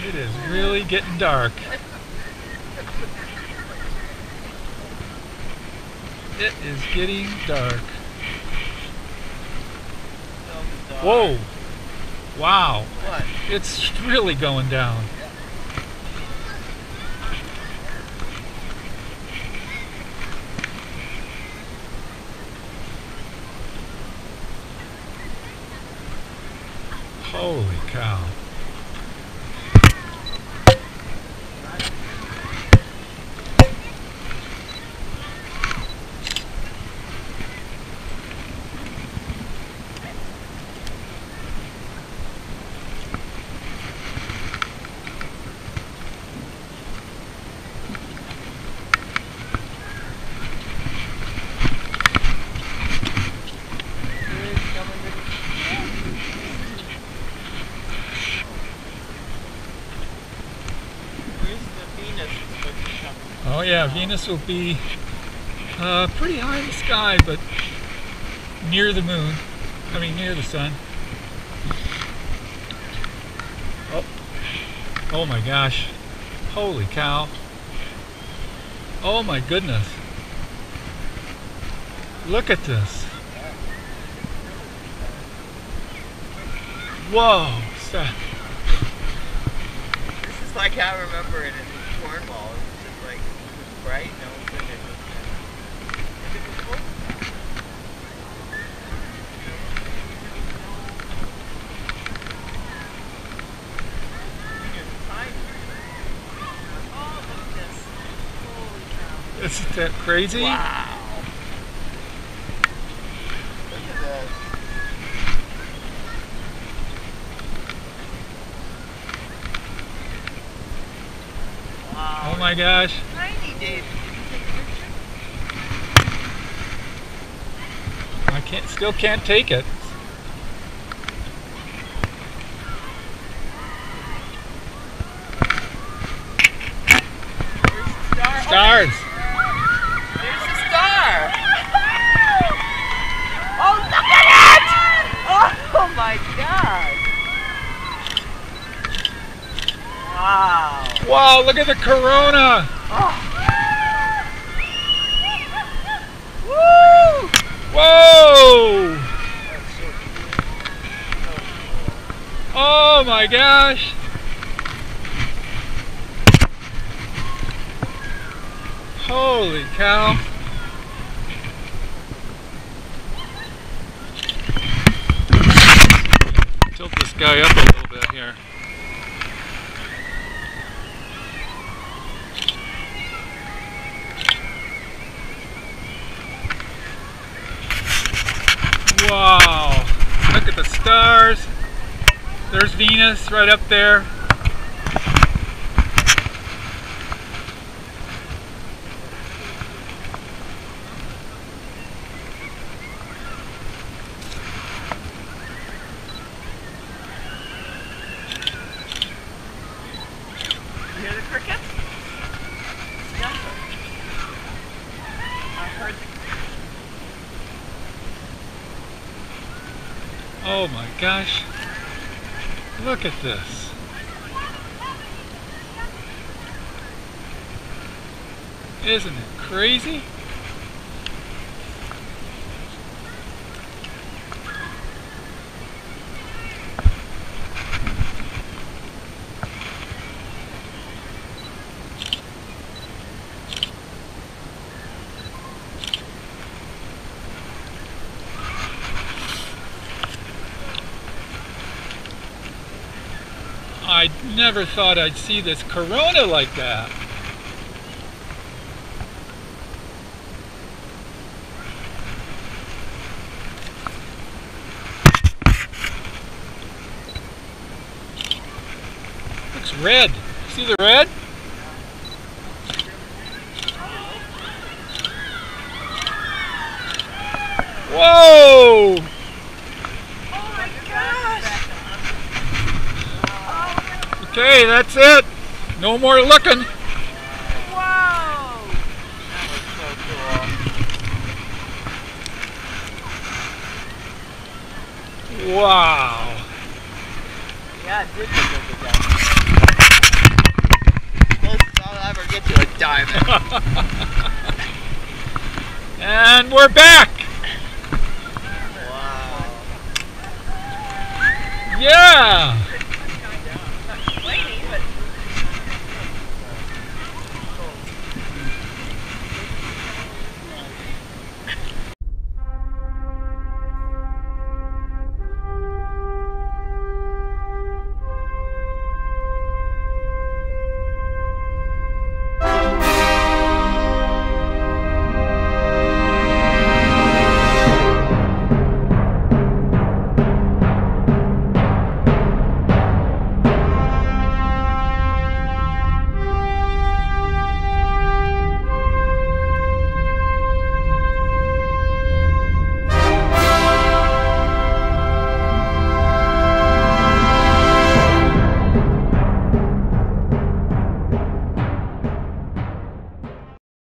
It is really getting dark. It is getting dark. Whoa! Wow! What? It's really going down. Holy cow. Oh yeah, Venus will be pretty high in the sky, but near the moon. I mean, near the sun. Oh, oh my gosh. Holy cow. Oh my goodness. Look at this. Whoa. This is like I remember it in Cornwall. It was just like, it was bright, and all of a sudden it was if it was cold. Oh, look at this. Holy cow. Isn't that crazy? Wow. Look at this. Wow. Oh my gosh. Tiny, Dave. I still can't take it. Stars. There's a star. Oh, look at it! Oh my God! Wow! Wow, look at the corona. Oh. Woo! Whoa! Oh my gosh! Holy cow! Tilt this guy up a little bit here. Wow! Look at the stars. There's Venus right up there. You hear the crickets? I heard the Oh my gosh. Look at this. Isn't it crazy? I never thought I'd see this corona like that. Looks red. See the red? Whoa! Okay, that's it. No more looking. Wow! That was so cool. Wow. Yeah, it did look like a diving. And we're back.